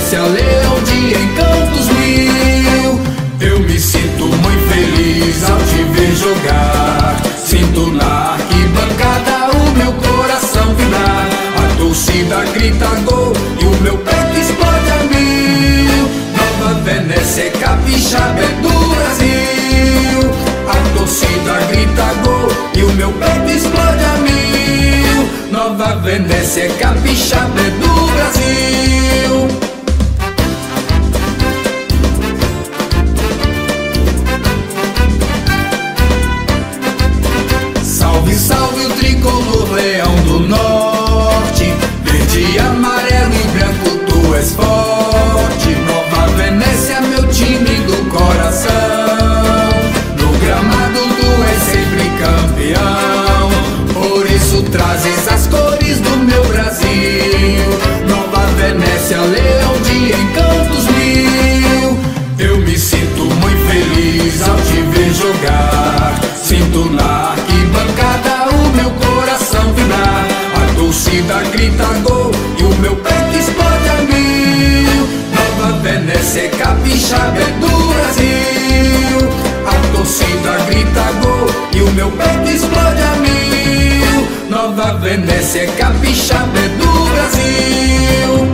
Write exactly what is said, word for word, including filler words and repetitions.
Venécia, Leão de Encantos mil. Eu me sinto muito feliz ao te ver jogar. Sinto na arquibancada o meu coração vibrar. A torcida grita gol e o meu peito explode a mil. Nova Venécia, capixaba é do Brasil. A torcida grita gol e o meu peito explode a mil. Nova Venécia, capixaba é do Brasil. Salve, salve o tricolor, leão do norte. Verde, amarelo e branco, tu és forte. Nova Venécia, meu time do coração. No gramado tu és sempre campeão. Por isso trazes as cores do meu Brasil. Nova Venécia, leão de encantos mil. Eu me sinto muito feliz ao te ver jogar. Sinto na arquibancada o meu coração vibrar. A torcida grita gol e o meu peito explode a mil. Nova Venécia, capixaba é do Brasil. A torcida grita gol e o meu peito explode a mil. Nova Venécia, capixaba é do Brasil.